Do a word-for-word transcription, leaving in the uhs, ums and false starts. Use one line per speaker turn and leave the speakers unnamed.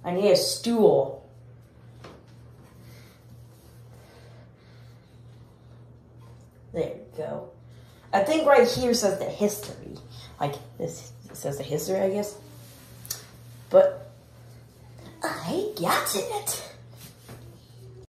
I need a stool. There you go. I think right here says the history. Like, this says the history, I guess. But I got it.